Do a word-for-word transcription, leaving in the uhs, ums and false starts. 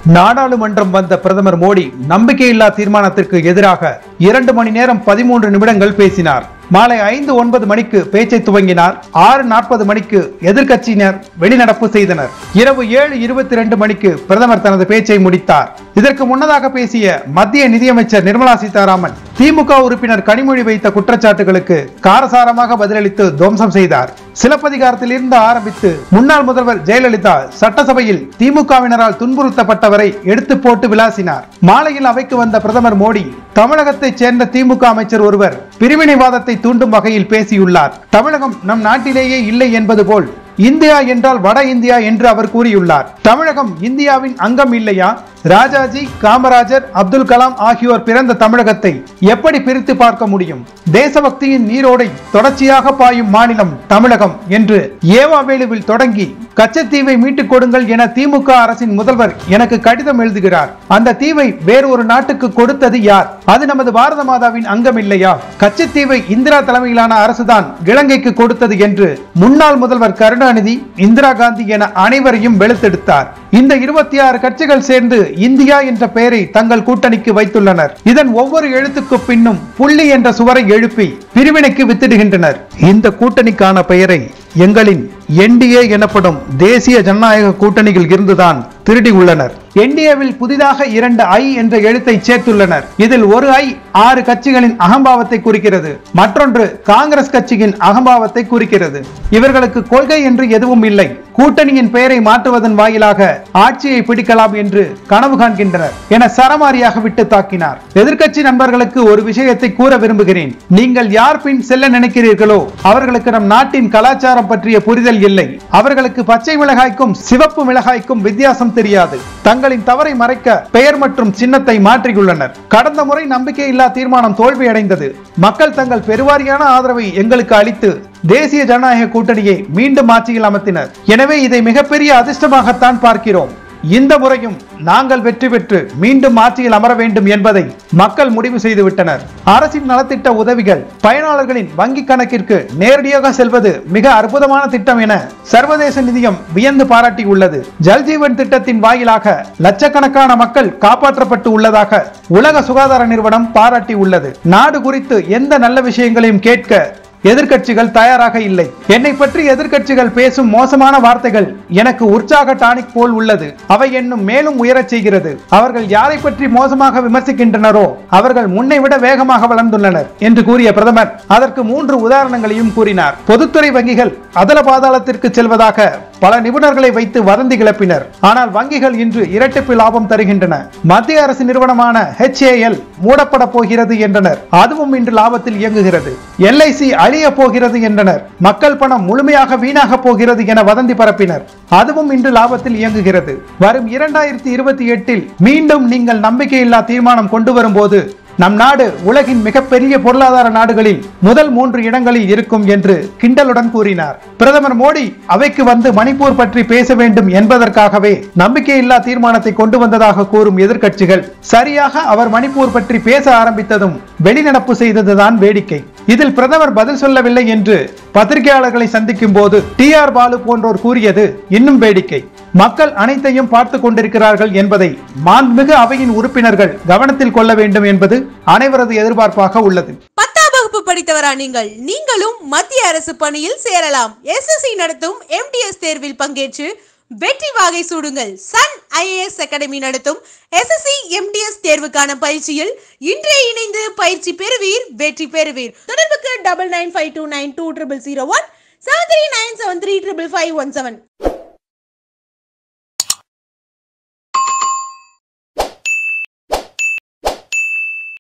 நாடாளுமன்றம் வந்த பிரதமர் மோடி நம்பிக்கையில்லா தீர்மானத்திற்கு எதிராக இரண்டு மணி நேரம் பதிமூன்று நிமிடங்கள் பேசினார். மாலை ஐந்து ஒன்பது மணிக்கு பேச்சை துவங்கினார். ஆறு நாற்பது மணிக்கு எதிர்க்கட்சியினர் வெளிநடப்பு செய்தனர். இரவு ஏழு இருபத்தி ரெண்டு மணிக்கு பிரதமர் தனது பேச்சை முடித்தார். இதற்கு முன்னதாக பேசிய மத்திய நிதியமைச்சர் நிர்மலா சீதாராமன் திமுக உறுப்பினர் கனிமொழி வைத்த குற்றச்சாட்டுகளுக்கு காரசாரமாக பதிலளித்து துவம்சம் செய்தார். சிலப்பதிகாரத்தில் இருந்து ஆரம்பித்து முன்னாள் முதல்வர் ஜெயலலிதா சட்டசபையில் திமுகவினரால் துன்புறுத்தப்பட்டவரை எடுத்து போட்டு விளாசினார். மாலையில் அவைக்கு வந்த பிரதமர் மோடி தமிழகத்தைச் சேர்ந்த திமுக அமைச்சர் ஒருவர் பிரிவினைவாதத்தை தூண்டும் வகையில் பேசியுள்ளார். தமிழகம் நம் நாட்டிலேயே இல்லை என்பது போல் இந்தியா என்றால் வட இந்தியா என்று அவர் கூறியுள்ளார். தமிழகம் இந்தியாவின் அங்கம் இல்லையா? ராஜாஜி, காமராஜர், அப்துல் கலாம் ஆகியோர் பிறந்த தமிழகத்தை எப்படி பிரித்து பார்க்க முடியும்? தேசபக்தியின் நீரோடை தொடர்ச்சியாக பாயும் மாநிலம் தமிழகம் என்று ஏவாவேலுவில் தொடங்கி கச்சத்தீவை மீட்டுக் கொடுங்கள் என திமுக அரசின் முதல்வர் எனக்கு கடிதம் எழுதுகிறார். அந்த தீவை வேறொரு நாட்டுக்கு கொடுத்தது யார்? அது நமது பாரத மாதாவின் அங்கம் இல்லையா? கச்சத்தீவை இந்திரா தலைமையிலான அரசுதான் இலங்கைக்கு கொடுத்தது என்று முன்னாள் முதல்வர் கருணாநிதி, இந்திரா காந்தி என அனைவரையும் வெளுத்தெடுத்தார். இந்த இருபத்தி ஆறு கட்சிகள் சேர்ந்து இந்தியா என்ற பெயரை தங்கள் கூட்டணிக்கு வைத்துள்ளனர். இதன் ஒவ்வொரு எழுத்துக்கு பின்னும் புள்ளி என்ற சுவரை எழுப்பி பிரிவினைக்கு வித்திடுகின்றனர். இந்த கூட்டணிக்கான பெயரை எங்களின் என்டிஏ எனப்படும் தேசிய ஜனநாயக கூட்டணியில் இருந்துதான் திருடி உள்ளனர். என்டிஏவில் புதிதாக இரண்டு ஐ என்ற எழுத்தை சேர்த்துள்ளனர். இதில் ஒரு ஐ ஆறு கட்சிகளின் அகம்பாவத்தை குறிக்கிறது, மற்றொன்று காங்கிரஸ் கட்சியின் அகம்பாவத்தை குறிக்கிறது. இவர்களுக்கு கொள்கை என்று எதுவும் இல்லை. கூட்டணியின் பெயரை மாற்றுவதன் வாயிலாக ஆட்சியை பிடிக்கலாம் என்று கனவு காண்கின்றனர் என சரமாரியாக விட்டு தாக்கினார். எதிர்க்கட்சி நண்பர்களுக்கு ஒரு விஷயத்தை கூற விரும்புகிறேன். நீங்கள் யார் பின் செல்ல நினைக்கிறீர்களோ அவர்களுக்கு நம் நாட்டின் கலாச்சாரம் பற்றிய புரிதல் இல்லை. அவர்களுக்கு பச்சை மிளகாய்க்கும் சிவப்பு மிளகாய்க்கும் வித்தியாசம் தெரியாது. தங்களின் தவறை மறைக்க பெயர் மற்றும் சின்னத்தை மாற்றியுள்ளனர். கடந்த முறை நம்பிக்கையில்லா தீர்மானம் தோல்வியடைந்தது. மக்கள் தங்கள் பெருவாரியான ஆதரவை எங்களுக்கு அளித்து தேசிய ஜனநாயக கூட்டணியை மீண்டும் ஆட்சியில் அமர்த்தினர். எனவே இதை மிகப்பெரிய அதிர்ஷ்டமாகத்தான் பார்க்கிறோம். இந்த முறையும் நாங்கள் வெற்றி பெற்று மீண்டும் ஆட்சியில் அமர வேண்டும் என்பதை மக்கள் முடிவு செய்துவிட்டனர். அரசின் நலத்திட்ட உதவிகள் பயனாளர்களின் வங்கி கணக்கிற்கு நேரடியாக செல்வது மிக அற்புதமான திட்டம் என சர்வதேச நிதியம் வியந்து பாராட்டியுள்ளது. ஜல்ஜீவன் திட்டத்தின் வாயிலாக லட்சக்கணக்கான மக்கள் காப்பாற்றப்பட்டு உள்ளதாக உலக சுகாதார நிறுவனம் பாராட்டி உள்ளது. நாடு குறித்து எந்த நல்ல விஷயங்களையும் கேட்க எதிர்க்கட்சிகள் தயாராக இல்லை. என்னை பற்றி எதிர்க்கட்சிகள் பேசும் மோசமான வார்த்தைகள் எனக்கு உற்சாக டானிக் போல் உள்ளது. அவை என்னும் மேலும் உயரச் செய்கிறது. அவர்கள் யாரை பற்றி மோசமாக விமர்சிக்கின்றனரோ அவர்கள் முன்னை விட வேகமாக வளர்ந்துள்ளனர் என்று கூறிய பிரதமர் அதற்கு மூன்று உதாரணங்களையும் கூறினார். பொதுத்துறை வங்கிகள் அதல பாதாளத்திற்கு செல்வதாக பல நிபுணர்களை வைத்து வதந்தி கிளப்பினர். ஆனால் வங்கிகள் இன்று இரட்டிப்பு லாபம் தருகின்றன. மத்திய அரசு நிறுவனமான ஹெச் ஏ எல் மூடப்பட போகிறது என்றனர். அதுவும் இன்று லாபத்தில் இயங்குகிறது. எல் ஐ சி அழிய போகிறது என்றனர். மக்கள் பணம் முழுமையாக வீணாக போகிறது என வதந்தி பரப்பினர். அதுவும் இன்று லாபத்தில் இயங்குகிறது. வரும் இரண்டாயிரத்தி இருபத்தி எட்டில் மீண்டும் நீங்கள் நம்பிக்கையில்லா தீர்மானம் கொண்டு வரும்போது நம் நாடு உலகின் மிகப்பெரிய பொருளாதார நாடுகளில் முதல் மூன்று இடங்களில் இருக்கும் என்று கிண்டலுடன் கூறினார். பிரதமர் மோடி அவைக்கு வந்து மணிப்பூர் பற்றி பேச வேண்டும் என்பதற்காகவே நம்பிக்கையில்லா தீர்மானத்தை கொண்டு வந்ததாக கூறும் எதிர்க்கட்சிகள் சரியாக அவர் மணிப்பூர் பற்றி பேச ஆரம்பித்ததும் வெளிநடப்பு செய்ததுதான் வேடிக்கை. இதில் பிரதமர் பதில் சொல்லவில்லை என்று பத்திரிகையாளர்களை சந்திக்கும் போது டி ஆர் பாலு போன்றோர் கூறியது இன்னும் வேடிக்கை. மக்கள் அனைத்தையும் பார்த்து கொண்டிருக்கிறார்கள் என்பதை மாண்புமிகு அவையின் உறுப்பினர்கள் கவனத்தில் கொள்ள வேண்டும் என்பது அனைவரது எதிர்பார்ப்பாக உள்ளது. பத்தாம் வகுப்பு படித்தவரா நீங்கள்? நீங்களும் மத்திய அரசு பணியில் சேரலாம். எஸ் எஸ் சி நடத்தும் எம் டி எஸ் தேர்வில் பங்கேற்று வெற்றி வாகை சூடுங்கள். Sun I A S academy நடத்தும் S S C M T S தேர்வுக்கான பயிற்சியில் இன்றே இணைந்து பயிற்சி பெறுவீர், வெற்றி பெறுவீர். தொடர்புக்கு double nine five two nine two triple zero one seven three nine seven three triple five one seven.